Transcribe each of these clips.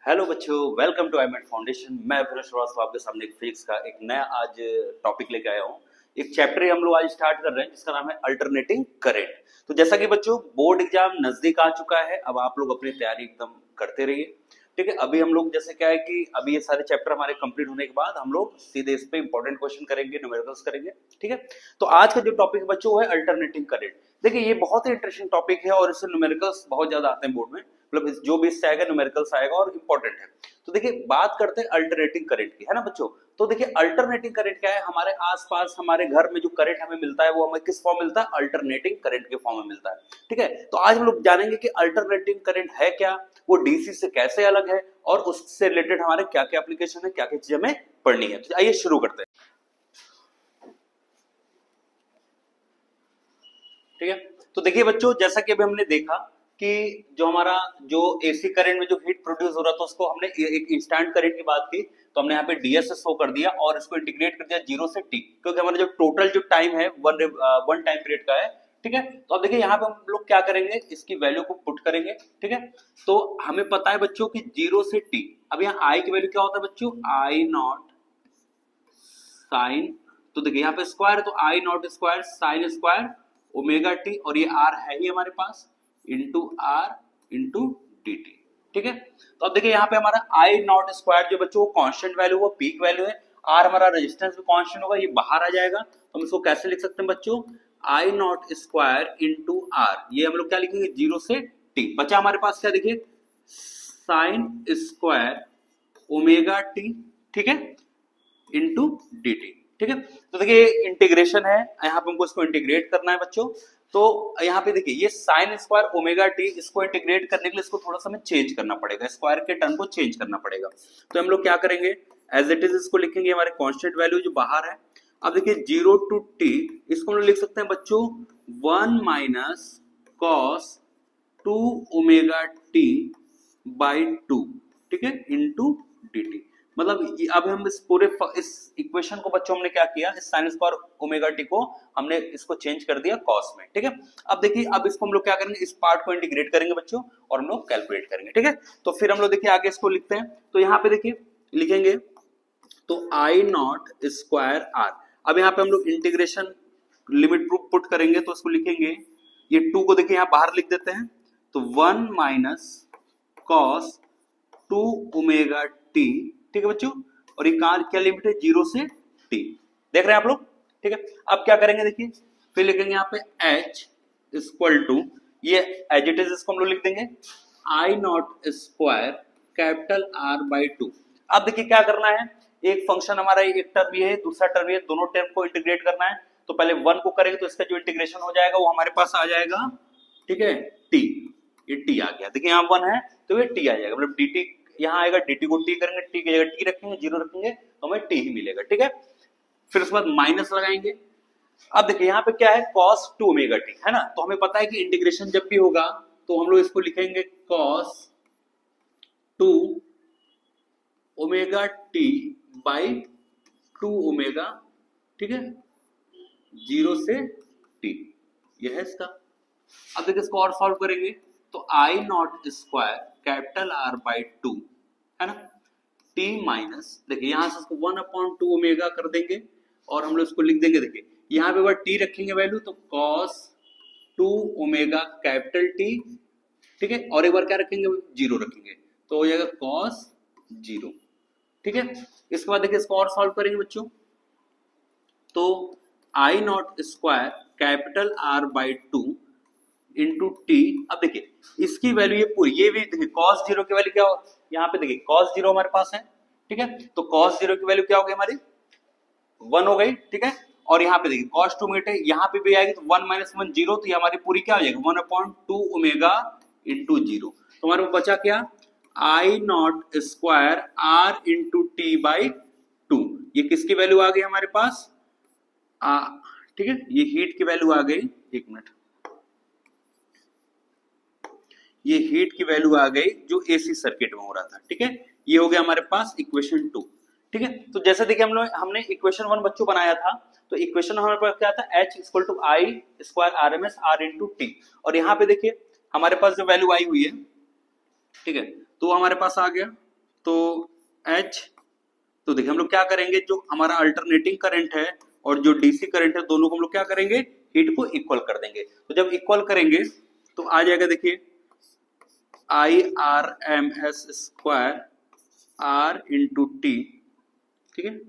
Hello बच्चों, welcome to आईमेट foundation. मैं अभिनव श्रीवास्तव आपके सामने एक फिजिक्स का एक नया आज टॉपिक लेके आया हूँ। एक चैप्टर हम लोग आज स्टार्ट कर रहे हैं जिसका नाम है अल्टरनेटिंग करंट। तो जैसा कि बच्चों बोर्ड एग्जाम नजदीक आ चुका है, अब आप लोग अपनी तैयारी एकदम करते रहिए। ठीक है, अभी हम लोग जैसे क्या है कि अभी ये सारे चैप्टर हमारे कंप्लीट होने के बाद हम लोग सीधे इस पे इंपॉर्टेंट क्वेश्चन करेंगे, न्यूमेरिकल्स करेंगे। ठीक है, तो आज का जो टॉपिक बच्चों वो है अल्टरनेटिंग करंट। देखिए ये बहुत ही इंटरेस्टिंग टॉपिक है और इससे न्यूमेरिकल्स बहुत ज्यादा आते हैं बोर्ड में, मतलब जो भी इससे आएगा न्यूमेरिकल्स आएगा और इंपॉर्टेंट है। तो देखिए बात करते हैं अल्टरनेटिंग करंट की, है ना बच्चों। तो देखिए अल्टरनेटिंग करंट क्या है, हमारे आसपास हमारे घर में जो करंट हमें मिलता है वो हमें किस फॉर्म मिलता है, अल्टरनेटिंग करंट के फॉर्म में मिलता है। ठीक है, तो आज हम लोग जानेंगे कि अल्टरनेटिंग करंट है क्या, वो डीसी से कैसे अलग है और उससे रिलेटेड हमारे क्या क्या एप्लीकेशन है, क्या क्या चीजें हमें पढ़नी है। तो आइए शुरू करते हैं। ठीक है, तो देखिए बच्चों जैसा कि अभी हमने देखा कि जो हमारा जो एसी करंट में जो हीट प्रोड्यूस हो रहा था उसको हमने एक इंस्टेंट करंट की बात की, तो हमने यहाँ पे डीएस शो कर दिया और इसको इंटीग्रेट कर दिया 0 से टी, क्योंकि हमारा जो टोटल जो टाइम है वन टाइम पीरियड का है। ठीक है, तो अब देखिए यहाँ पे हम लोग क्या करेंगे, इसकी वैल्यू को पुट करेंगे। ठीक है, तो हमें पता है बच्चों की 0 से टी, अब यहाँ आई की वैल्यू क्या होता है बच्चों, आई नॉट साइन, तो देखिए यहाँ पे स्क्वायर है तो I naught square sine square omega T, और ये आर है ही हमारे पास, into R into D T. ठीक है, तो अब देखिए यहाँ पे हमारा आई नॉट स्क्वायर जो बच्चों कांस्टेंट वैल्यू वो पीक वैल्यू है, आर हमारा रेजिस्टेंस भी कांस्टेंट होगा, ये बाहर आ जाएगा, तो हम इसको कैसे लिख सकते हैं बच्चों, I naught square into R, ये हम लोग क्या लिखेंगे 0 से टी, बचा हमारे पास क्या देखिए साइन स्क्वायर ओमेगा टी, ठीक है, इंटू डी टी। ठीक है, तो देखिए इंटीग्रेशन है, यहाँ पे हमको इसको इंटीग्रेट करना है बच्चों। तो यहाँ पे देखिए ये साइन स्क्वायर ओमेगा टी, इसको इंटीग्रेट करने के लिए इसको थोड़ा सा हमें चेंज करना पड़ेगा, स्क्वायर के टर्म को चेंज करना पड़ेगा। तो हम लोग क्या करेंगे, एज इट इज इसको लिखेंगे हमारे कांस्टेंट वैल्यू जो बाहर है। अब देखिए 0 टू टी, इसको हम लोग लिख सकते हैं बच्चों 1 minus cos 2 omega T by 2, ठीक है, इंटू डी टी। मतलब अब हम इस पूरे इस इक्वेशन को बच्चों हमने क्या किया, इस साइन स्क्वायर ओमेगा टी को हमने इसको चेंज कर दिया कॉस में। ठीक है, अब देखिए अब इसको हम लोग क्या करेंगे, इस पार्ट को इंटीग्रेट करेंगे बच्चों और हम लोग कैलकुलेट करेंगे। ठीक है, तो फिर हम लोग देखिए आगे इसको लिखते हैं, तो यहाँ पे देखिए लिखेंगे तो आई नॉट स्क्वायर आर, अब यहाँ पे हम लोग इंटीग्रेशन लिमिट प्रूफ पुट करेंगे, तो इसको लिखेंगे ये 2 को देखिए यहाँ बाहर लिख देते हैं, तो 1 माइनस कॉस 2 ओमेगा टी, ठीक है बच्चों, और ये क्या लिमिट है 0 से टी, देख रहे हैं आप लोग। ठीक है, अब क्या करेंगे देखिए, फिर लिखेंगे यहाँ पे h इक्वल टू, ये एज इट इज इसको हम लोग लिख देंगे I naught square capital R by 2। अब देखिए क्या करना है, एक फंक्शन हमारा एक टर्म ये है, दूसरा टर्म ये, दोनों टर्म को इंटीग्रेट करना है। तो पहले 1 को करेंगे तो इसका जो इंटीग्रेशन हो जाएगा वो हमारे पास आ जाएगा, ठीक है, टी, ये टी आ गया, देखिए यहाँ 1 है तो ये टी आ जाएगा, मतलब डी टी यहाँ आएगा, dt को t करेंगे, t की जगह t रखेंगे, 0 रखेंगे तो हमें t ही मिलेगा। ठीक है, फिर उसके बाद माइनस लगाएंगे। अब देखिए यहाँ पे क्या है cos 2 ओमेगा t, है ना, तो हमें पता है कि इंटीग्रेशन जब भी होगा तो हम लोग इसको लिखेंगे cos 2 omega t by 2 omega, ठीक है, 0 से t, यह है इसका। अब देखिए इसको और सॉल्व करेंगे तो I naught square capital R by 2, है ना, टी माइनस, देखिए यहां से इसको 1/2 ओमेगा कर देंगे और हम लोग इसको लिख देंगे, देखिए यहाँ पे बार टी रखेंगे वैल्यू, तो cos 2 ओमेगा कैपिटल टी, ठीक है, और एक बार क्या रखेंगे 0 रखेंगे तो हो जाएगा cos 0। ठीक है, इसके बाद देखिए इसको और सॉल्व करेंगे बच्चों, तो I naught square capital R by 2 into T. अब देखिए इसकी वैल्यू ये पूरी, ये भी देखिए cos 0 की वैल्यू क्या हो, यहाँ पे देखिए cos 0 हमारे पास है, ठीक है, तो cos 0 की वैल्यू क्या हो गई हमारी 1 हो गई। ठीक है, और यहाँ पे देखिए cos 2 ओमेगा, यहाँ पे भी आएगी तो 1 माइनस 1 0, तो ये हमारी पूरी क्या हो जाएगी 1/2 ओमेगा इंटू 0, तो हमारे को बचा क्या, I naught square R into T by 2, ये किसकी वैल्यू आ गई हमारे पास, ठीक है, ये हीट की वैल्यू आ गई, एक मिनट, ये हीट की वैल्यू आ गई जो एसी सर्किट में हो रहा था। ठीक है, ये हो गया हमारे पास इक्वेशन 2। ठीक है, तो जैसे देखिए हमने इक्वेशन 1 बच्चों बनाया था, तो इक्वेशन हमारे पास क्या था, h equal to I square R M S R into T, और यहाँ पे देखिए हमारे पास जो वैल्यू आई हुई है, ठीक है, तो हमारे पास आ गया तो H, तो देखिए हम लोग क्या करेंगे, जो हमारा अल्टरनेटिंग करंट है और जो डीसी करंट है दोनों को हम लोग क्या करेंगे, हीट को इक्वल कर देंगे। तो जब इक्वल करेंगे तो आ जाएगा, देखिए IRMS square R into T, ठीक है,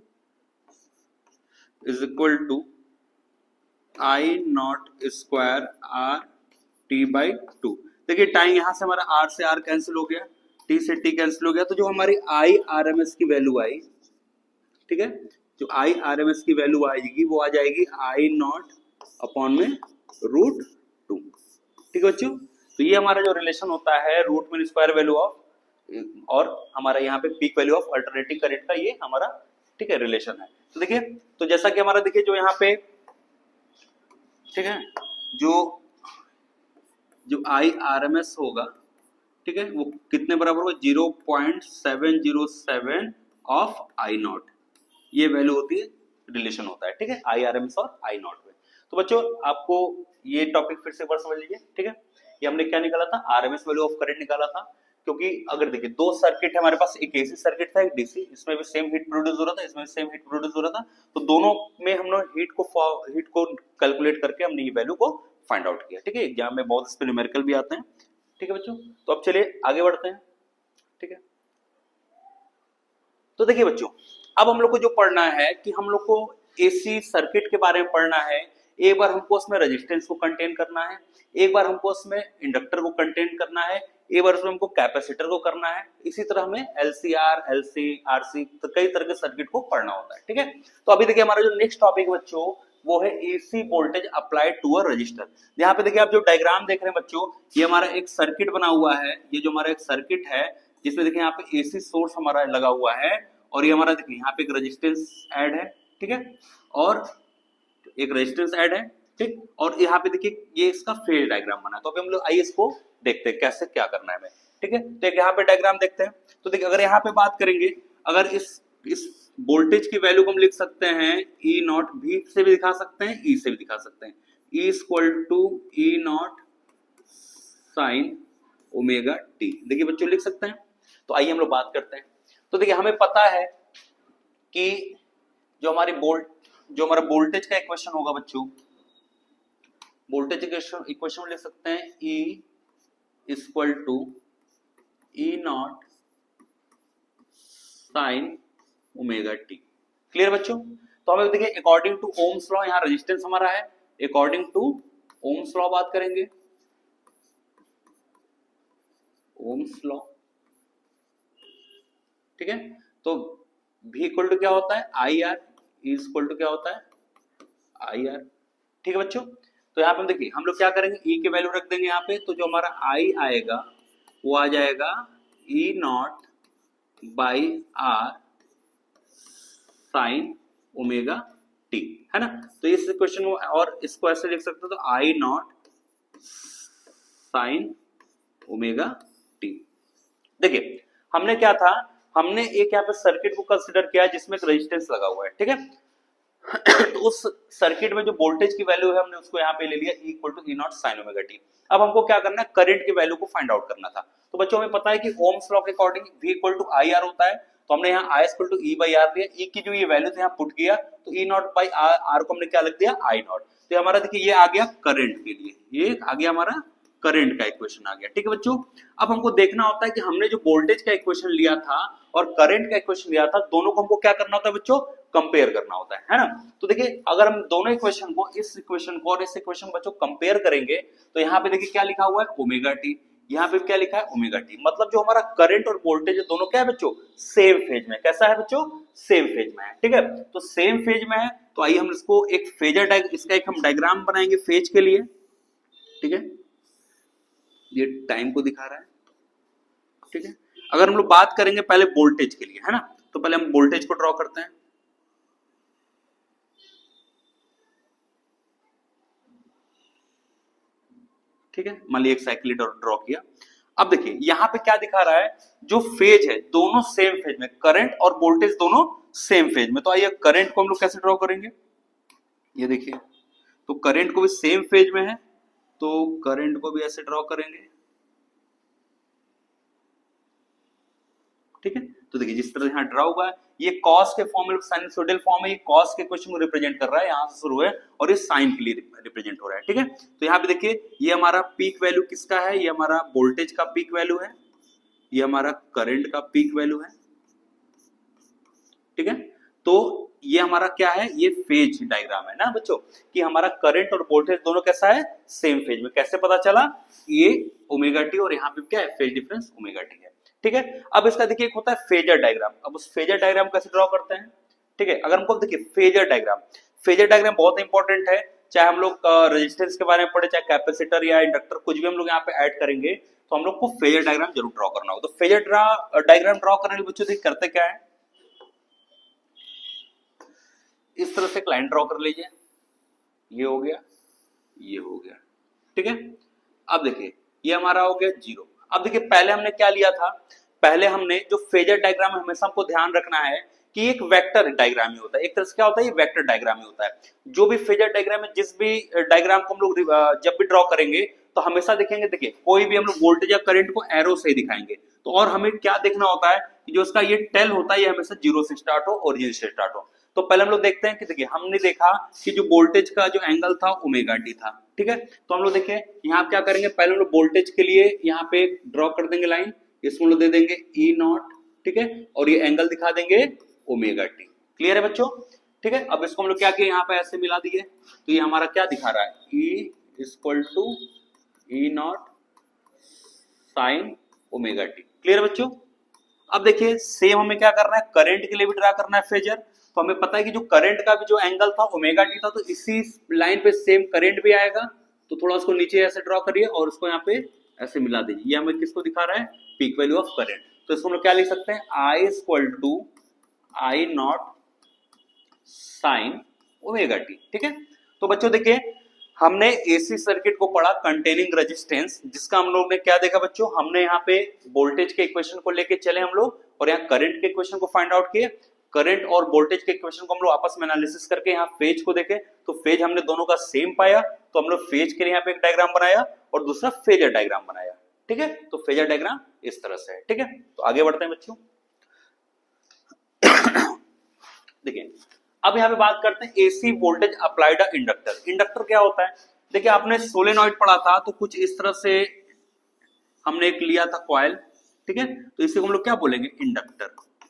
is equal to I naught square R T by two. देखिए टाइम यहां से हमारा R से R कैंसिल हो गया, T से T कैंसिल हो गया, तो जो हमारी IRMS की वैल्यू आई, ठीक है, जो IRMS की वैल्यू आएगी वो आ जाएगी I नॉट अपॉन में रूट टू। ठीक है बच्चों, तो ये हमारा जो रिलेशन होता है root mean square value of और हमारा यहाँ पे peak value of alternating current का ये हमारा, ठीक है, रिलेशन है। तो देखिए, तो जैसा कि हमारा देखिए जो यहाँ पे, ठीक है, जो जो IRMS होगा, ठीक है, वो कितने बराबर होगा, 0.707 ऑफ I नॉट, ये वैल्यू होती है, रिलेशन होता है, ठीक है, IRMS और I नॉट में। तो बच्चों आपको ये टॉपिक फिर से एक बार समझ लीजिए, ठीक है, ये हमने क्या निकाला था, RMS वैल्यू ऑफ करंट निकाला था, क्योंकि अगर देखिए दो सर्किट है हमारे पास, एक AC सर्किट था, एक DC, इसमें भी सेम हीट प्रोड्यूस हो रहा था, इसमें भी सेम हीट प्रोड्यूस हो रहा था, तो दोनों में हमने हीट को कैलकुलेट करके हमने ये वैल्यू को फाइंड आउट किया, ठीक है, एग्जाम में बहुत इस पे न्यूमेरिकल भी आते हैं, ठीक है बच्चों। तो अब चलिए आगे बढ़ते हैं, ठीक है। तो देखिए बच्चों, अब हम लोग को जो पढ़ना है कि हम लोग को एसी सर्किट के बारे में पढ़ना है। एक बार हमको उसमें रेजिस्टेंस को कंटेन करना है, एक बार हमको उसमें इंडक्टर को कंटेन करना है, एक बार उसमें हमको कैपेसिटर को करना है, इसी तरह हमें एलसीआर, एलसी, आरसी, तो कई तरह के सर्किट को पढ़ना होता है, ठीक है। तो अभी देखिए हमारा जो नेक्स्ट टॉपिक बच्चों वो है AC voltage applied to a resistor. यहाँ पे देखिए आप जो डायग्राम देख रहे हैं बच्चों, ये हमारा एक सर्किट बना हुआ है, ये जो हमारा एक सर्किट है जिसमें देखिए यहाँ पे एसी सोर्स हमारा लगा हुआ है और ये हमारा देखिए यहाँ पे एक रेजिस्टेंस ऐड है, ठीक है, और एक रेजिस्टेंस ऐड है, ठीक, और यहाँ पे देखिए ये इसका फेज डायग्राम बना है। तो अभी हम लोग आइए इसको देखते हैं कैसे क्या करना है हमें, ठीक है। तो एक यहाँ पे डायग्राम देखते हैं। तो देखिए अगर यहाँ पे बात करेंगे, अगर इस वोल्टेज की वैल्यू को हम लिख सकते हैं ई नॉट, भी से भी दिखा सकते हैं, ई से भी दिखा सकते हैं, E equal to E naught sine omega T, देखिए बच्चों लिख सकते हैं। तो आइए हम लोग बात करते हैं। तो देखिए हमें पता है कि जो हमारा वोल्टेज का इक्वेशन होगा बच्चों, वोल्टेज इक्वेशन लिख सकते हैं E equal to E naught sine omega T. Clear बच्चों। तो हमें देखिए अकॉर्डिंग टू ओम्स लॉ, यहाँ रेजिस्टेंस हमारा है, अकॉर्डिंग टू ओम्स लॉ बात करेंगे, ओम्स लॉ, ठीक है। तो V इक्वल टू क्या होता है I R, E equal to क्या होता है आई आर, ठीक है बच्चों। तो यहाँ पे देखिए हम लोग क्या करेंगे, E की वैल्यू रख देंगे यहाँ पे, तो जो हमारा I आएगा वो आ जाएगा E naught by R sine omega T, है ना। तो इस इक्वेशन को और इसको ऐसे लिख सकते हो, तो I naught sine omega T. देखिए हमने क्या था, हमने एक यहाँ पे सर्किट को कंसिडर किया जिसमें एक रेजिस्टेंस लगा हुआ है, ठीक है। तो उस सर्किट में जो वोल्टेज की वैल्यू है हमने उसको यहाँ पे ले लिया E equal to E naught sine omega T. अब हमको क्या करना है, करंट की वैल्यू को फाइंड आउट करना था। तो बच्चों हमें पता है कि ओम्स लॉ के according V equal to I R होता है, तो हमने यहाँ I equal to E by R लिया, E की जो ये वैल्यू थी यहाँ पुट किया, तो ई नॉट बाई आर को हमने क्या लिख दिया आई नॉट। तो हमारा देखिए ये आ गया करंट के लिए, ये आ गया हमारा करंट का इक्वेशन आ गया, ठीक है बच्चों। अब हमको देखना होता है कि हमने जो वोल्टेज का इक्वेशन लिया था और करंट का इक्वेशन लिया था, दोनों को हमको क्या करना होता है बच्चों, कंपेयर करना होता है ना। तो देखिए अगर हम दोनों इक्वेशन को, इस इक्वेशन को और इस इक्वेशन को बच्चों कंपेयर करेंगे, तो यहाँ पे देखिए क्या लिखा हुआ है ओमेगा टी, यहाँ पे क्या लिखा है ओमेगा टी, मतलब जो हमारा करंट और वोल्टेज है दोनों क्या है बच्चों, सेम फेज में। कैसा है बच्चों, सेम फेज में है, ठीक है। तो सेम फेज में है, तो आइए हम इसको एक फेजर इसका एक हम डायग्राम बनाएंगे फेज के लिए, ठीक है, ये टाइम को दिखा रहा है, ठीक है। अगर हम लोग बात करेंगे पहले वोल्टेज के लिए, है ना, तो पहले हम वोल्टेज को ड्रॉ करते हैं, ठीक है। मान लिया एक साइकिल ड्रॉ किया। अब देखिए यहाँ पे क्या दिखा रहा है, जो फेज है दोनों सेम फेज में, करंट और वोल्टेज दोनों सेम फेज में। तो आइए करंट को हम लोग कैसे ड्रॉ करेंगे, ये देखिए, तो करंट को भी सेम फेज में है, तो करंट को भी ऐसे ड्रॉ करेंगे, ठीक है। तो देखिए जिस तरह यहाँ ड्रा हुआ है, ये कॉस के फॉर्म में, साइनसोइडल फॉर्म में, ये कॉस के क्वेश्चन को रिप्रेजेंट कर रहा है, यहाँ से शुरू है और ये साइन के लिए रिप्रेजेंट हो रहा है, ठीक है। तो यहाँ पे देखिए ये हमारा पीक वैल्यू किसका है, ये हमारा वोल्टेज का पीक वैल्यू है, ये हमारा करंट का पीक वैल्यू है, ठीक है। तो ये हमारा क्या है, ये फेज डायग्राम है ना बच्चों, कि हमारा करंट और वोल्टेज दोनों कैसा है, सेम फेज में। कैसे पता चला, ये ओमेगा टी और यहाँ पे क्या है, फेज डिफरेंस ओमेगा टी है, ठीक है। अब इसका देखिए एक होता है फेजर डायग्राम। अब उस फेजर डायग्राम कैसे ड्रॉ करते हैं, ठीक है। अगर हमको देखिए फेजर डायग्राम बहुत इंपॉर्टेंट है, चाहे हम लोग रेजिस्टेंस के बारे में पढ़े, चाहे कैपेसिटर या इंडक्टर, कुछ भी हम लोग यहाँ पे ऐड करेंगे तो हम लोग को फेजर डायग्राम जरूर ड्रॉ करना होगा। तो फेजर डायग्राम ड्रॉ करने के बच्चों देखिए करते क्या है, इस तरह से एक लाइन ड्रॉ कर लीजिए, ये हो गया, ये हो गया, ठीक है। अब देखिए ये हमारा हो गया 0। अब देखिए पहले हमने क्या लिया था, पहले हमने जो फेजर डायग्राम है, हमेशा हमको ध्यान रखना है कि एक वेक्टर डायग्राम ही होता है, एक तरह से क्या होता है, ये वेक्टर डायग्राम ही होता है। जो भी फेजर डायग्राम है, जिस भी डायग्राम को हम लोग जब भी ड्रॉ करेंगे तो हमेशा देखेंगे, देखिए कोई भी हम लोग वोल्टेज या करंट को एरो से ही दिखाएंगे। तो और हमें क्या देखना होता है कि जो उसका ये टेल होता है, ये हमेशा 0 से स्टार्ट हो, ओरिजिन से स्टार्ट हो। तो पहले हम लोग देखते हैं कि देखिए हमने देखा कि जो वोल्टेज का जो एंगल था ओमेगा टी था, ठीक है। तो हम लोग देखें यहाँ क्या करेंगे, पहले हम लोग वोल्टेज के लिए यहाँ पे ड्रॉ कर देंगे लाइन, इसको हम लोग दे देंगे ई नॉट, ठीक है, और ये एंगल दिखा देंगे ओमेगा टी। क्लियर है बच्चों, ठीक है। अब इसको हम लोग क्या किए, यहाँ पे ऐसे मिला दिए, तो ये हमारा क्या दिखा रहा है, E equal to E naught sine omega T. Clear बच्चों। अब देखिए सेम हमें क्या करना है, करंट के लिए भी ड्रा करना है फेजर। तो हमें पता है कि जो करंट का भी जो एंगल था ओमेगा टी था, तो इसी लाइन पे सेम करंट भी आएगा। तो थोड़ा उसको नीचे ऐसे ड्रॉ करिए और उसको यहाँ पे ऐसे मिला दीजिए। ये हमें किसको दिखा रहा है, पीक वैल्यू ऑफ करंट। तो इसको हम लोग क्या लिख सकते हैं, I equal to I naught sine omega T, ठीक है। तो बच्चों देखिए हमने एसी सर्किट को पढ़ा कंटेनिंग रेजिस्टेंस, जिसका हम लोग ने क्या देखा बच्चों, हमने यहाँ पे वोल्टेज के इक्वेशन को लेके चले हम लोग, और यहाँ करंट के इक्वेशन को फाइंड आउट किए। करंट और वोल्टेज के इक्वेशन को हम लोग आपस में एनालिसिस करके यहाँ फेज को देखे, तो फेज हमने दोनों का सेम पाया। तो हम लोग फेज के लिए यहाँ पे एक डायग्राम बनाया और दूसरा फेजर डायग्राम बनाया, ठीक है। तो फेजर डायग्राम इस तरह से है, ठीक है। तो आगे बढ़ते हैं बच्चों। देखिए अब यहाँ पे बात करते हैं AC voltage applied inductor. Inductor क्या होता है, देखिए आपने सोलेनॉइड पढ़ा था, तो कुछ इस तरह से हमने एक लिया था कॉइल, ठीक है। तो इसे हम लोग क्या बोलेंगे, इंडक्टर,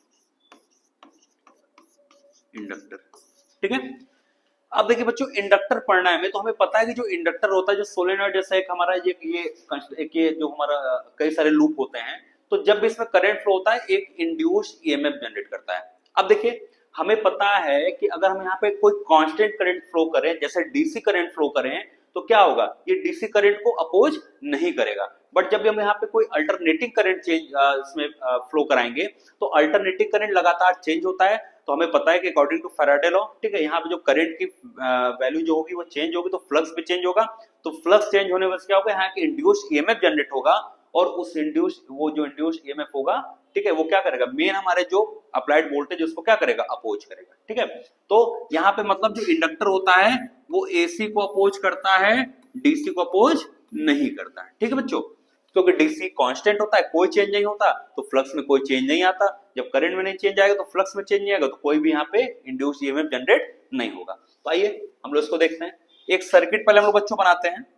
ठीक है। अब देखिए बच्चों इंडक्टर पढ़ना है हमें, तो हमें पता है कि जो इंडक्टर होता है, जो सोलेनॉइड जैसा एक हमारा ये जो हमारा कई सारे लूप होते हैं, तो जब भी इसमें करंट फ्लो होता है, एक इंड्यूस्ड ईएमएफ जनरेट करता है। अब देखिए हमें पता है कि अगर हम यहाँ पे कोई कांस्टेंट करंट फ्लो करें, जैसे डीसी करंट फ्लो करें, तो क्या होगा, ये डीसी करंट को अपोज नहीं करेगा। बट जब भी हम यहाँ पे कोई अल्टरनेटिंग करंट चेंज इसमें फ्लो कराएंगे, तो अल्टरनेटिंग करंट लगातार चेंज होता है। तो हमें पता है कि अकॉर्डिंग टू फैराडे लॉ, ठीक है, यहाँ पे जो करंट की वैल्यू जो होगी वो चेंज होगी, तो फ्लक्स भी चेंज होगा। तो फ्लक्स चेंज होने वजह से क्या होगा, यहाँ की इंड्यूस्ड ईएमएफ जनरेट होगा, और उस इंड्यूस्ड ईएमएफ होगा, ठीक है, वो क्या करेगा, मेन हमारे जो अप्लाइड वोल्टेज उसको क्या करेगा, अपोज करेगा, ठीक है। तो यहाँ पे मतलब जो इंडक्टर होता है वो एसी को अपोज करता है, डीसी को अपोज नहीं करता है, ठीक है बच्चों। क्योंकि डीसी कांस्टेंट होता है, कोई चेंज नहीं होता, तो फ्लक्स में कोई चेंज नहीं आता। जब करंट में नहीं चेंज आएगा तो फ्लक्स में चेंज नहीं आएगा, तो कोई भी यहाँ पे इंड्यूस्ड ईएमएफ जनरेट नहीं होगा। तो आइए हम लोग इसको देखते हैं। एक सर्किट पहले हम लोग बच्चों बनाते हैं।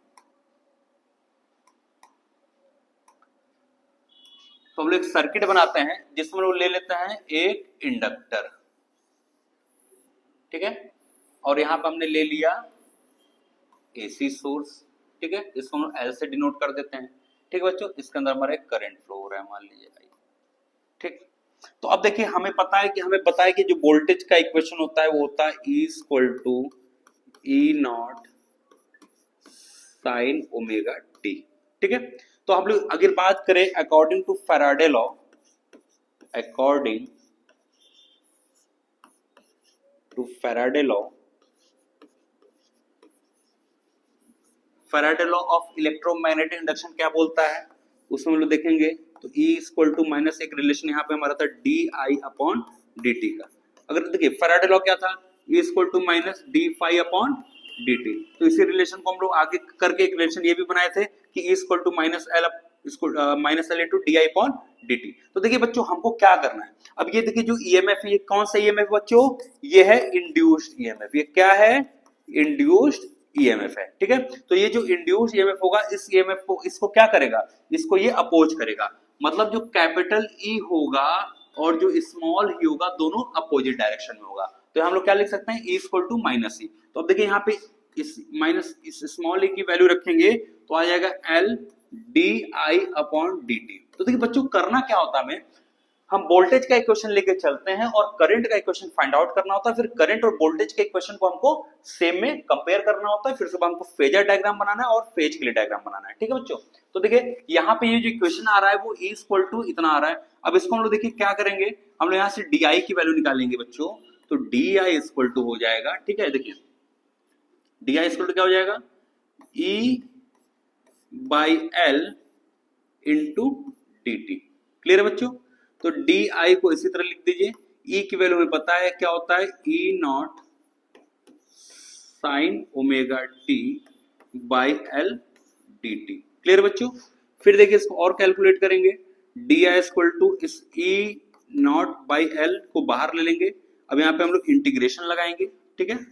तो हम लोग एक सर्किट बनाते हैं जिसमें हम लोग ले लेते हैं एक इंडक्टर, ठीक है, और यहां पर हमने ले लिया एसी सोर्स, ठीक है, इसको हम एल से डिनोट कर देते हैं, ठीक है बच्चों। इसके अंदर हमारा एक करंट फ्लो हो रहा है, मान लीजिए, ठीक। तो अब देखिए हमें पता है कि जो वोल्टेज का इक्वेशन होता है वो होता है E equal to E naught sine omega T, ठीक है। तो हम लोग अगर बात करें according to Faraday law, Faraday law of electromagnetic induction क्या बोलता है, उसमें हम लोग देखेंगे। तो E इक्वल टू माइनस एक रिलेशन यहाँ पे हमारा था D I upon D T का। अगर देखिए फैराडे लॉ क्या था, E equal to minus D phi upon D T. तो इसी रिलेशन को हम लोग आगे करके एक रिलेशन ये भी बनाए थे कि E equal to minus L इसको minus L into D I upon D T. तो देखिए बच्चों हमको क्या करना है, अब ये देखिए जो ईएमएफ है ये कौन सा ईएमएफ बच्चों, ये है इंड्यूस्ड ईएमएफ। ये क्या है, इंड्यूस्ड ईएमएफ है, ठीक है। तो ये जो इंड्यूस्ड ईएमएफ होगा इस ईएमएफ को, इसको क्या करेगा, इसको ये अपोज करेगा। मतलब जो कैपिटल ई होगा और जो स्मॉल ई होगा दोनों अपोजिट डायरेक्शन में होगा। तो हम लोग क्या लिख सकते हैं, E equal to minus E. तो अब देखिए यहाँ पे इस माइनस इस स्मॉल ई की वैल्यू रखेंगे तो आ जाएगा L D I upon D T. तो देखिए बच्चों करना क्या होता है, हमें हम वोल्टेज का इक्वेशन लेके चलते हैं और करंट का इक्वेशन फाइंड आउट करना होता है। फिर करंट और वोल्टेज के इक्वेशन को हमको सेम में कंपेयर करना होता है। फिर उसके बाद हमको फेजर डायग्राम बनाना है और फेज के लिए डायग्राम बनाना है, ठीक है बच्चों। तो देखिए यहाँ पे ये जो इक्वेशन आ रहा है वो E इक्वल टू इतना आ रहा है। अब इसको हम लोग देखिए क्या करेंगे, हम लोग यहाँ से डी आई की वैल्यू निकालेंगे बच्चों। तो डी आई इक्वल टू हो जाएगा, ठीक है, देखिए डी आई इक्वल टू क्या हो जाएगा, E by L into D T. Clear है बच्चों। तो डी आई को इसी तरह लिख दीजिए, ई की वैल्यू हमें पता है क्या होता है, E naught sine omega T by L D T. Clear बच्चों। फिर देखिए इसको और कैलकुलेट करेंगे, डी आई इक्वल टू इस ई नॉट बाई एल को बाहर ले लेंगे। अब यहाँ पे हम लोग इंटीग्रेशन लगाएंगे, ठीक है,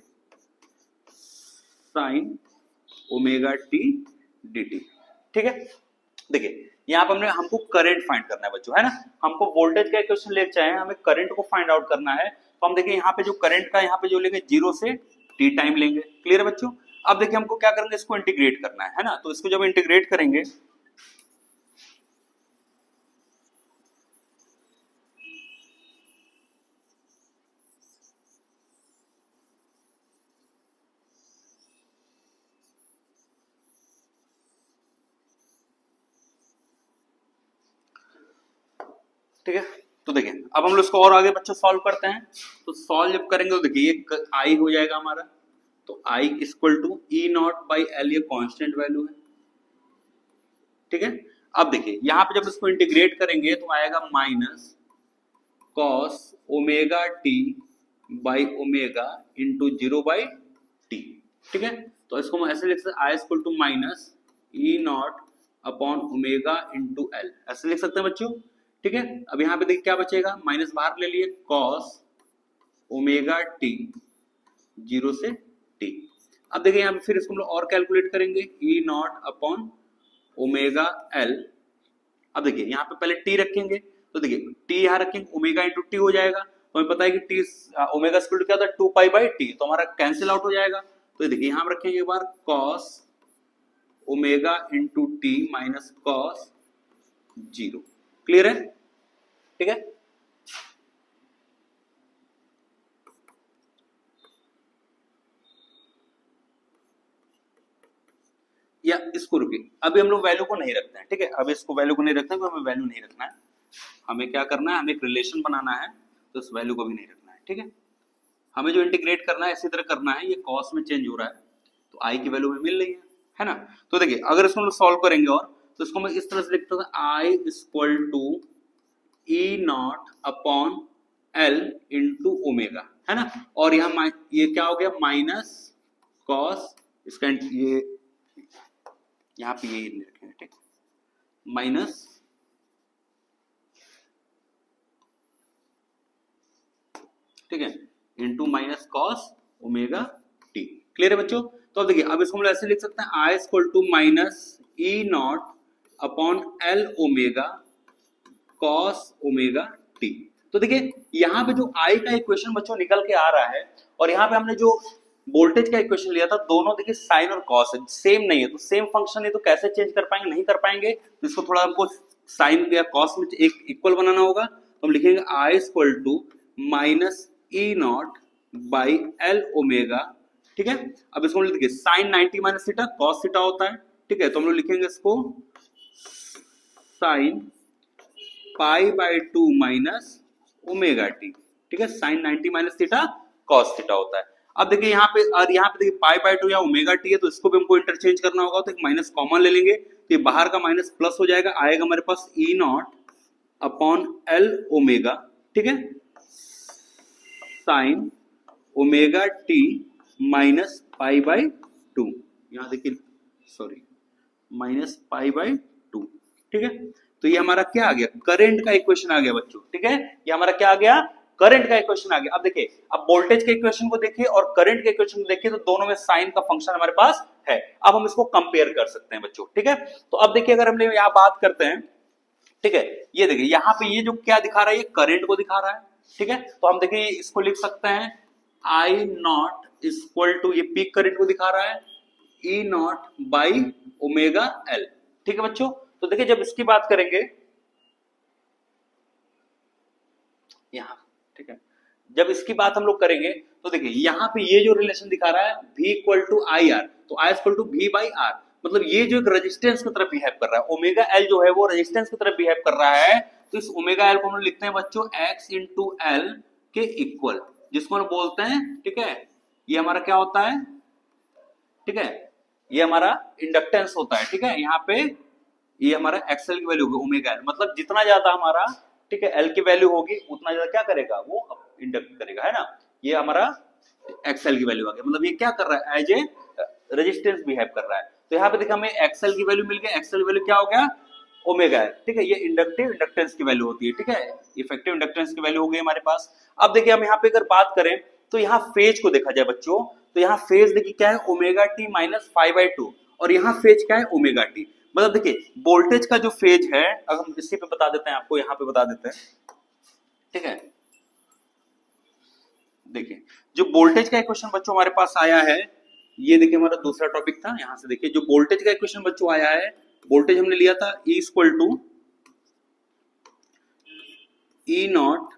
sine omega T D T, ठीक है। देखिए यहाँ पे हमको करंट फाइंड करना है बच्चों, है ना। हमको वोल्टेज का इक्वेशन ले चाहे हमें करंट को फाइंड आउट करना है। तो हम देखिए यहाँ पे जो करंट का यहाँ पे जो लेंगे 0 से t टाइम लेंगे। क्लियर है बच्चों। अब देखिए हमको क्या करेंगे, इसको इंटीग्रेट करना है ना। तो इसको जब इंटीग्रेट करेंगे ठीक है। तो देखिए अब हम लोग इसको और आगे बच्चों सॉल्व करते हैं। तो सॉल्व जब करेंगे तो देखिए ये आई हो जाएगा हमारा। तो I equal to E naught by L, ये कांस्टेंट वैल्यू है, ठीक है। अब देखिए यहाँ पे जब इसको इंटीग्रेट करेंगे तो आएगा minus cos omega T by omega into 0 by T, ठीक है। तो इसको हम ऐसे लिख सकते हैं, I equal to minus E naught upon omega into L, ऐसे लिख सकते हैं बच्चों, ठीक है। अब यहाँ पे देखिए क्या बचेगा, माइनस बाहर ले लिए, कॉस ओमेगा टी 0 से टी। अब देखिए यहाँ पे फिर इसको हम लोग और कैलकुलेट करेंगे, E naught upon omega L. अब देखिए यहाँ पे पहले टी रखेंगे, तो देखिए टी यहाँ रखेंगे, ओमेगा इंटू टी हो जाएगा। तो हमें पता है कि टी ओमेगा स्क्वायर क्या होता है, 2 पाई बाई टी, तो हमारा कैंसिल आउट हो जाएगा। तो देखिए यहाँ रखेंगे एक बार cos omega into T minus cos 0। Clear है, ठीक है। या इसको रुकिए, अभी हम लोग वैल्यू को नहीं रखते हैं, ठीक है। अभी इसको वैल्यू को नहीं रखते हैं, तो हमें वैल्यू नहीं रखना है। हमें क्या करना है, हमें एक रिलेशन बनाना है, तो इस वैल्यू को भी नहीं रखना है, ठीक है। हमें जो इंटीग्रेट करना है इसी तरह करना है, ये कॉस में चेंज हो रहा है तो आई की वैल्यू में मिल रही है ना। तो देखिए अगर इसको हम लोग सॉल्व करेंगे और तो इसको मैं इस तरह से लिखता था, I equal to E naught upon L into omega, है ना। और यहाँ ये क्या हो गया, माइनस कॉस, इसका ये यहाँ पे ये रखेंगे, ठीक, माइनस ठीक है into minus cos omega T. Clear है बच्चों। तो अब देखिए अब इसको हम लोग ऐसे लिख सकते हैं, I equal to minus E naught upon L omega cos omega T. तो देखिए यहाँ पे जो आई का इक्वेशन बच्चों निकल के आ रहा है और यहाँ पे हमने जो वोल्टेज का इक्वेशन लिया था, दोनों देखिए साइन और कॉस है, सेम नहीं है। तो सेम फंक्शन है तो कैसे चेंज कर पाएंगे, नहीं कर पाएंगे। तो इसको थोड़ा हमको साइन या कॉस में एक इक्वल बनाना होगा। तो हम लिखेंगे I equal to minus E naught by L omega, ठीक है। अब इसको हम लिखेंगे sine 90 minus theta cos theta होता है, ठीक है। तो हम लोग लिखेंगे इसको sine pi by 2 minus omega T, ठीक है। Sine 90 minus theta cos theta होता है। अब देखिए यहाँ पे और यहाँ पे देखिए पाई बाई 2 या ओमेगा टी है, तो इसको भी हमको इंटरचेंज करना होगा। तो एक माइनस कॉमन ले लेंगे, तो ये बाहर का माइनस प्लस हो जाएगा, आएगा हमारे पास E naught upon L omega, ठीक है, sine omega T minus pi by 2। यहाँ देखिए सॉरी माइनस पाई बाई 2, ठीक है। तो ये हमारा क्या आ गया, करंट का इक्वेशन आ गया बच्चों, ठीक है। ये हमारा क्या आ गया, करंट का इक्वेशन आ गया। अब देखिए, अब वोल्टेज के इक्वेशन को देखिए और करंट के इक्वेशन को देखिए, तो दोनों में साइन का फंक्शन हमारे पास है। अब हम इसको कंपेयर कर सकते हैं बच्चों, ठीक है। तो अब देखिए, अगर हम यहाँ बात करते हैं, ठीक है, ये देखिए यहाँ पे ये जो क्या दिखा रहा है, ये करंट को दिखा रहा है, ठीक है। तो हम देखिए इसको लिख सकते हैं आई नॉट इक्वल टू, ये पीक करंट को दिखा रहा है, E naught by omega L, ठीक है बच्चों। तो देखिए जब इसकी बात करेंगे यहाँ, ठीक है, जब इसकी बात हम लोग करेंगे तो देखिए यहाँ पे ये जो रिलेशन दिखा रहा है V equal to I R, तो I equal to V by R, मतलब ये जो एक रेजिस्टेंस की तरफ बिहेव कर रहा है, ओमेगा एल जो है वो रेजिस्टेंस की तरफ बिहेव कर रहा है। तो इस ओमेगा एल को हम लिखते हैं बच्चों x इंटू एल के इक्वल, जिसको हम बोलते हैं, ठीक है, ये हमारा क्या होता है, ठीक है, ये हमारा इंडक्टेंस होता है, ठीक है। यहाँ पे ये हमारा एक्सएल की वैल्यू होगी ओमेगा एल, मतलब जितना ज्यादा हमारा, ठीक है, एल की वैल्यू होगी उतना ज्यादा क्या करेगा, वो इंडक्ट करेगा, है ना। ये हमारा एक्सएल की वैल्यू आ गया, मतलब ये क्या कर रहा है, एज ए रेजिस्टेंस बिहेव कर रहा है। तो यहाँ पे देखिए हमें एक्सएल की वैल्यू मिल गई, एक्सएल वैल्यू क्या हो गया, ओमेगा एल, ठीक है। ये इंडक्टिव इंडक्टेंस की वैल्यू होती है, ठीक है, इफेक्टिव इंडक्टेंस की वैल्यू हो गई हमारे पास। अब देखिए हम यहाँ पे अगर बात करें तो यहाँ फेज को देखा जाए बच्चों, तो यहाँ फेज देखिए क्या है, ओमेगा टी माइनस 5/2, और यहाँ फेज क्या है, ओमेगा टी। मतलब देखिए वोल्टेज का जो फेज है, अगर हम इसी पे बता देते हैं आपको, यहाँ पे बता देते हैं, ठीक है। देखिए जो वोल्टेज का इक्वेशन बच्चों हमारे पास आया है, ये देखिए हमारा दूसरा टॉपिक था, यहां से देखिए जो वोल्टेज का इक्वेशन बच्चों आया है, वोल्टेज हमने लिया था E equal to E naught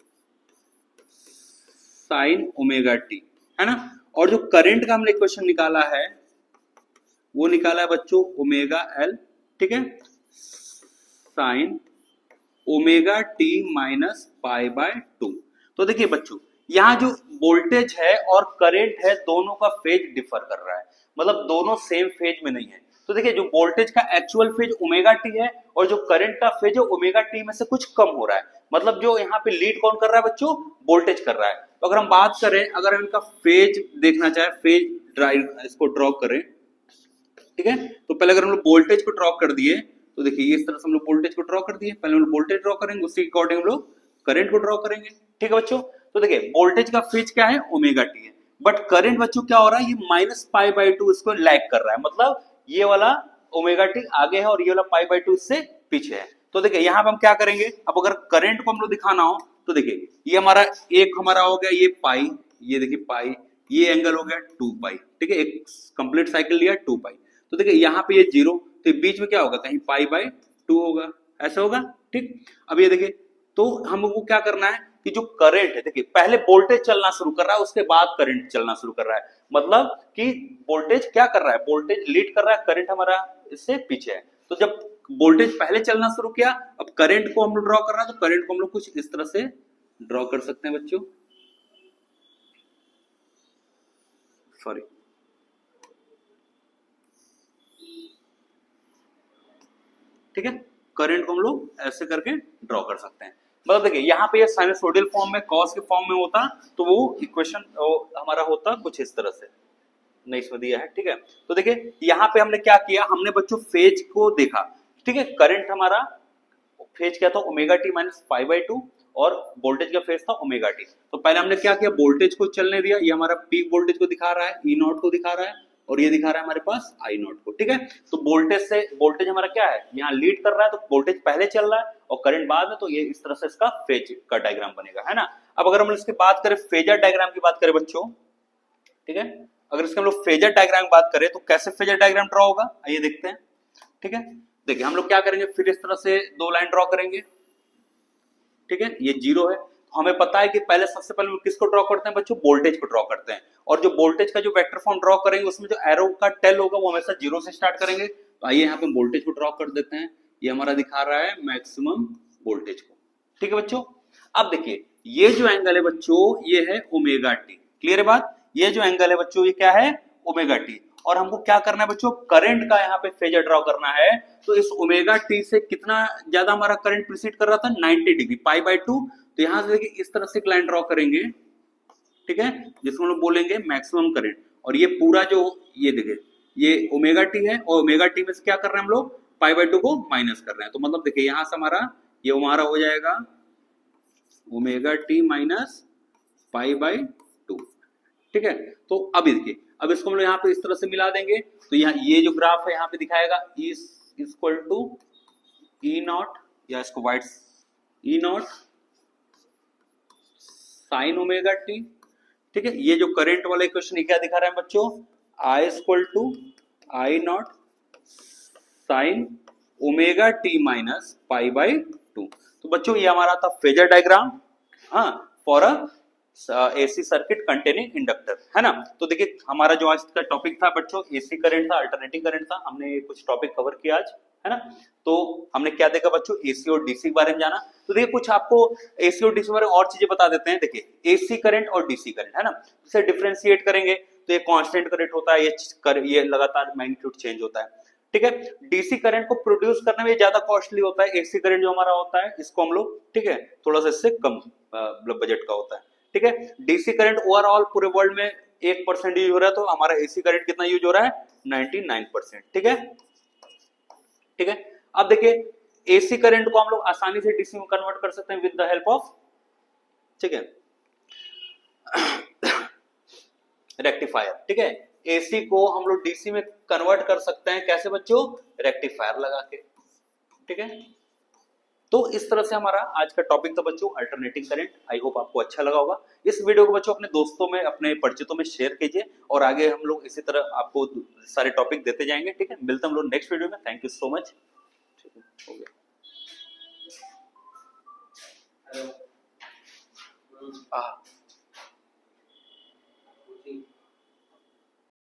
sine omega T, है ना। और जो करंट का हमने इक्वेशन निकाला है, वो निकाला है बच्चों ओमेगा एल, ठीक है, sine omega T minus pi by 2। तो देखिए बच्चों यहाँ जो वोल्टेज है और करंट है, दोनों का फेज डिफर कर रहा है, मतलब दोनों सेम फेज में नहीं है। तो देखिए जो वोल्टेज का एक्चुअल फेज ओमेगा टी है, और जो करंट का फेज है ओमेगा टी में से कुछ कम हो रहा है, मतलब जो यहाँ पे लीड कौन कर रहा है बच्चों, वोल्टेज कर रहा है। तो अगर हम बात करें, अगर हम इनका फेज देखना चाहे, फेज ड्राइव इसको ड्रॉ करें, ठीक है, तो पहले अगर हम लोग वोल्टेज को ड्रॉ कर दिए, तो देखिए इस तरह से हम लोग वोल्टेज को ड्रॉ कर दिए, पहले हम लोग वोल्टेज ड्रॉ करेंगे, उसके अकॉर्डिंग हम लोग करंट को ड्रॉ करेंगे, ठीक है बच्चों। तो देखिए वोल्टेज का फेज क्या है, ओमेगा टी है, बट करंट बच्चों क्या हो रहा है, ये माइनस पाई बाय 2 इसको लैग कर रहा है, मतलब ये वाला ओमेगा टी आगे है और ये वाला पाई बाय 2 इससे पीछे है। तो देखिए यहाँ पे हम क्या करेंगे, अब अगर करंट को हम लोग दिखाना हो, तो देखिए ये हमारा एक हमारा हो गया ये पाई, ये देखिए पाई, ये एंगल हो गया 2 पाई, ठीक है, एक कंप्लीट साइकिल लिया 2 पाई। तो देखिए यहाँ पे ये 0, तो बीच में क्या होगा, कहीं पाई बाय 2 होगा, ऐसा होगा, ठीक। अब ये देखिए, तो हमको क्या करना है कि जो करंट है, देखिए पहले वोल्टेज चलना शुरू कर रहा है, उसके बाद करंट चलना शुरू कर रहा है, मतलब कि वोल्टेज क्या कर रहा है, वोल्टेज लीड कर रहा है, करंट हमारा इससे पीछे है। तो जब वोल्टेज पहले चलना शुरू किया, अब करंट को हम लोग ड्रॉ कर रहे हैं, तो करंट को हम लोग कुछ इस तरह से ड्रॉ कर सकते हैं बच्चों, सॉरी, ठीक है, करंट को हम लोग ऐसे करके ड्रॉ कर सकते हैं। मतलब देखिए यहाँ पे ये साइनसोइडल फॉर्म में, कॉस के फॉर्म में होता, तो वो इक्वेशन हमारा होता कुछ इस तरह से, नहीं इसमें दिया है, ठीक है। तो देखिए यहाँ पे हमने क्या किया, हमने बच्चों फेज को देखा, ठीक है, करंट हमारा फेज क्या था, ओमेगा टी माइनस 5/2, और वोल्टेज का फेज था ओमेगा टी। तो पहले हमने क्या किया, वोल्टेज को चलने दिया, ये हमारा पीक वोल्टेज को दिखा रहा है, ई नॉट को दिखा रहा है, और ये दिखा रहा है हमारे पास आई नॉट को, ठीक है। तो वोल्टेज से, वोल्टेज हमारा क्या है, यहाँ लीड कर रहा है, तो वोल्टेज पहले चल रहा है और करंट बाद में, तो ये इस तरह से इसका फेज का डायग्राम बनेगा, है ना। अब अगर हम इसकी बात करें, फेजर डायग्राम की बात करें बच्चों, ठीक है, अगर इसके हम लोग फेजर डायग्राम की बात करें, तो कैसे फेजर डायग्राम ड्रॉ होगा, आइए देखते हैं, ठीक है। देखिए हम लोग क्या करेंगे, फिर इस तरह से दो लाइन ड्रॉ करेंगे, ठीक है, ये 0 है, तो हमें पता है कि पहले सबसे पहले किसको ड्रॉ करते हैं बच्चों, वोल्टेज को ड्रॉ करते हैं, और जो वोल्टेज का जो वेक्टर फॉर्म ड्रॉ करेंगे, उसमें जो एरो का टेल होगा वो हमेशा 0 से स्टार्ट करेंगे। तो आइए यहाँ पे वोल्टेज को ड्रॉ कर देते हैं, ये हमारा दिखा रहा है मैक्सिमम वोल्टेज को, ठीक है बच्चों। अब देखिए ये जो एंगल है बच्चों, ये है ओमेगा टी, क्लियर है बात, ये जो एंगल है बच्चों, ये क्या है, ओमेगा टी। और हमको क्या करना है बच्चों, करंट का यहाँ पे फेजर ड्रॉ करना है, तो इस ओमेगा टी से कितना ज्यादा हमारा करंट प्रीसीड कर रहा था, 90 डिग्री, पाई बाय 2। तो यहां से देखिए इस तरह से एक लाइन ड्रॉ करेंगे, ठीक है, जिसको हम लोग बोलेंगे मैक्सिमम करंट। और ये पूरा जो, ये देखिए ये ओमेगा टी है, और ओमेगा टी में से क्या कर रहे हैं हम लोग, पाई बाय 2 को माइनस कर रहे हैं, तो मतलब देखिए यहां से हमारा ये हमारा हो जाएगा omega T minus pi by 2, ठीक है। तो अब देखिए, अब इसको हम लोग यहाँ पे इस तरह से मिला देंगे, तो यहाँ ये जो ग्राफ है यहाँ पे दिखाएगा is equal to E naught, या इसको write E naught sine omega T, ठीक है। ये जो करंट वाला इक्वेशन क्या दिखा रहा है बच्चों, I equal to I naught sine omega T minus pi by 2। तो बच्चों ये हमारा था फेजर डायग्राम, हाँ, for a AC circuit containing inductor, है ना। तो देखिए हमारा जो आज का टॉपिक था बच्चों एसी करंट था, अल्टरनेटिंग करंट था, हमने कुछ टॉपिक कवर किया आज, है ना। तो हमने क्या देखा बच्चों, एसी और डीसी के बारे में जाना। तो देखिए कुछ आपको एसी और डीसी के बारे में और चीजें बता देते हैं। देखिए एसी करंट और डीसी करंट, है ना, इसे डिफरेंशिएट करेंगे तो ये कांस्टेंट करंट होता है, ये लगातार मैग्नीट्यूड चेंज होता है, ठीक है। डीसी करंट को प्रोड्यूस करने में ज्यादा कॉस्टली होता है, एसी करंट जो हमारा होता है इसको हम लोग, ठीक है, थोड़ा सा इससे कम बजट का होता है, ठीक है। डीसी करंट ओवरऑल पूरे वर्ल्ड में 1% यूज हो रहा है, तो हमारा एसी करंट कितना यूज हो रहा है, 99%, ठीक है, ठीक है। अब देखिए एसी करंट को हम लोग आसानी से डीसी में कन्वर्ट कर सकते हैं विद द हेल्प ऑफ, ठीक है, रेक्टिफायर, ठीक है। एसी को हम लोग डीसी में कन्वर्ट कर सकते हैं कैसे बच्चों, रेक्टिफायर लगा के, ठीक है। तो इस तरह से हमारा आज का टॉपिक था बच्चों अल्टरनेटिंग करंट। आई होप आपको अच्छा लगा होगा। इस वीडियो को बच्चों अपने दोस्तों में, अपने परिचितों में शेयर कीजिए, और आगे हम लोग इसी तरह आपको सारे टॉपिक देते जाएंगे, ठीक है। मिलते हैं हम लोग नेक्स्ट वीडियो में। Thank you so much. हो गया।